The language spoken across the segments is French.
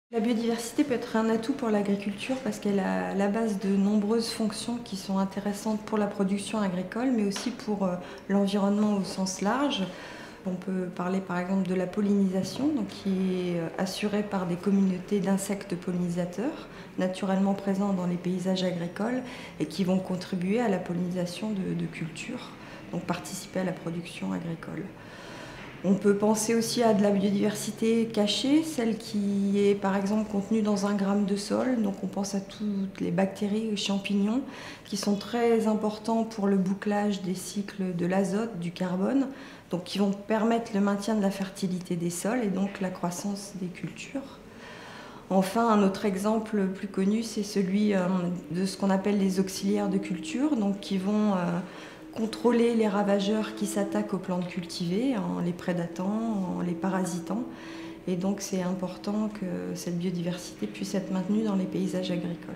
La biodiversité peut être un atout pour l'agriculture parce qu'elle a la base de nombreuses fonctions qui sont intéressantes pour la production agricole, mais aussi pour l'environnement au sens large. On peut parler par exemple de la pollinisation, donc qui est assurée par des communautés d'insectes pollinisateurs naturellement présents dans les paysages agricoles et qui vont contribuer à la pollinisation de cultures, donc participer à la production agricole. On peut penser aussi à de la biodiversité cachée, celle qui est par exemple contenue dans un gramme de sol. Donc on pense à toutes les bactéries et champignons qui sont très importants pour le bouclage des cycles de l'azote, du carbone, donc qui vont permettre le maintien de la fertilité des sols et donc la croissance des cultures. Enfin, un autre exemple plus connu, c'est celui de ce qu'on appelle les auxiliaires de culture, donc qui vont contrôler les ravageurs qui s'attaquent aux plantes cultivées en les prédatant, en les parasitant. Et donc c'est important que cette biodiversité puisse être maintenue dans les paysages agricoles.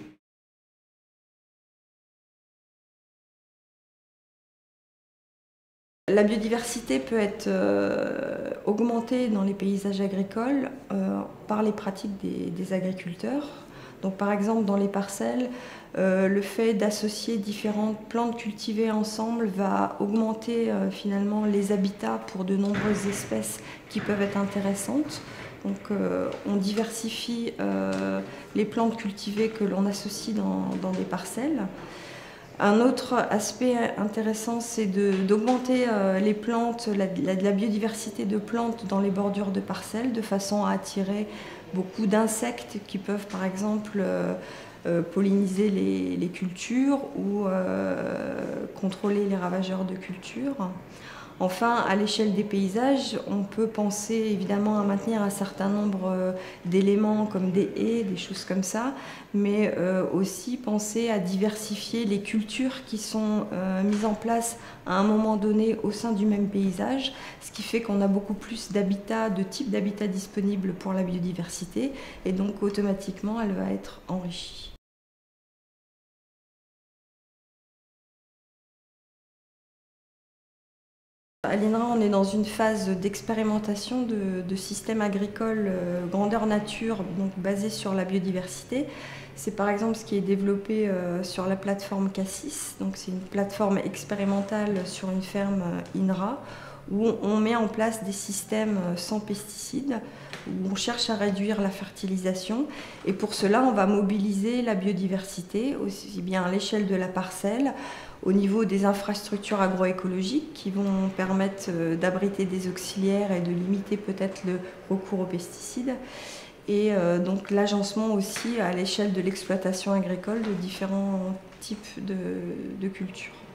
La biodiversité peut être augmentée dans les paysages agricoles par les pratiques des agriculteurs. Donc par exemple dans les parcelles, le fait d'associer différentes plantes cultivées ensemble va augmenter finalement les habitats pour de nombreuses espèces qui peuvent être intéressantes. Donc on diversifie les plantes cultivées que l'on associe dans des parcelles. Un autre aspect intéressant, c'est d'augmenter les plantes, la biodiversité de plantes dans les bordures de parcelles, de façon à attirer beaucoup d'insectes qui peuvent, par exemple, polliniser les cultures ou contrôler les ravageurs de cultures. Enfin, à l'échelle des paysages, on peut penser évidemment à maintenir un certain nombre d'éléments comme des haies, des choses comme ça, mais aussi penser à diversifier les cultures qui sont mises en place à un moment donné au sein du même paysage, ce qui fait qu'on a beaucoup plus d'habitats, de types d'habitats disponibles pour la biodiversité, et donc automatiquement elle va être enrichie. À l'INRA, on est dans une phase d'expérimentation de systèmes agricoles grandeur nature, donc basés sur la biodiversité. C'est par exemple ce qui est développé sur la plateforme Cassis. Donc c'est une plateforme expérimentale sur une ferme INRA où on met en place des systèmes sans pesticides, où on cherche à réduire la fertilisation. Et pour cela, on va mobiliser la biodiversité, aussi bien à l'échelle de la parcelle, au niveau des infrastructures agroécologiques qui vont permettre d'abriter des auxiliaires et de limiter peut-être le recours aux pesticides. Et donc l'agencement aussi à l'échelle de l'exploitation agricole de différents types de cultures.